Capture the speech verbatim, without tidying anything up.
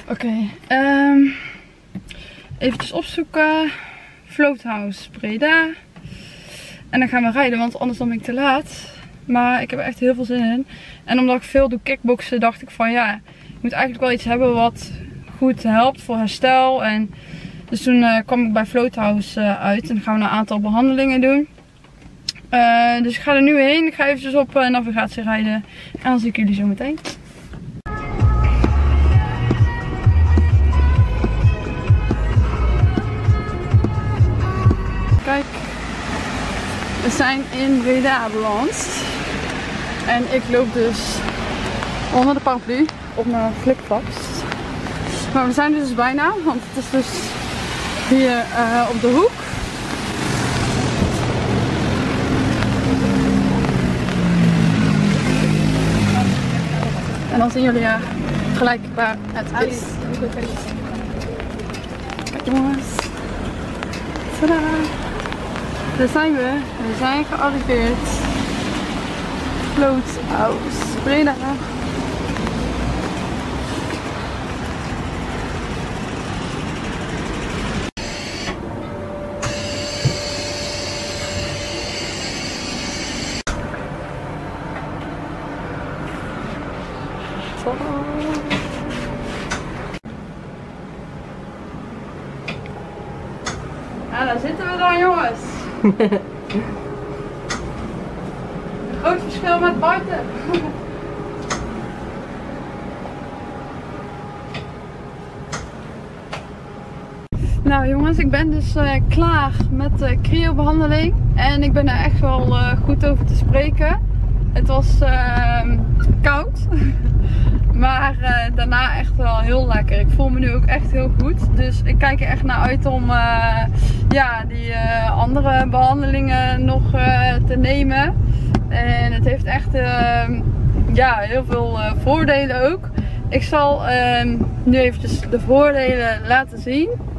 Oké, okay, um, eventjes opzoeken. Floathouse Breda. En dan gaan we rijden, want anders dan ben ik te laat. Maar ik heb er echt heel veel zin in. En omdat ik veel doe kickboksen, dacht ik van ja, ik moet eigenlijk wel iets hebben wat goed helpt voor herstel. En dus toen uh, kwam ik bij Floathouse uh, uit en dan gaan we een aantal behandelingen doen. Uh, dus ik ga er nu heen. Ik ga eventjes op uh, navigatie rijden. En dan zie ik jullie zo meteen. Kijk, we zijn in Breda beland. En ik loop dus onder de paraplu op mijn flipflops. Maar we zijn er dus bijna, want het is dus hier uh, op de hoek. En dan zien jullie ja, gelijk waar het is. Kijk jongens. Tadaa! Daar zijn we. We zijn gearriveerd. Floathouse Breda. Ja, daar zitten we dan, jongens. Groot verschil met buiten. Nou jongens, ik ben dus uh, klaar met de cryobehandeling. En ik ben er echt wel uh, goed over te spreken. Het was uh, koud. Maar uh, daarna echt wel heel lekker. Ik voel me nu ook echt heel goed. Dus ik kijk er echt naar uit om uh, ja, die uh, andere behandelingen nog uh, te nemen. En het heeft echt uh, ja, heel veel uh, voordelen ook. Ik zal uh, nu eventjes de voordelen laten zien.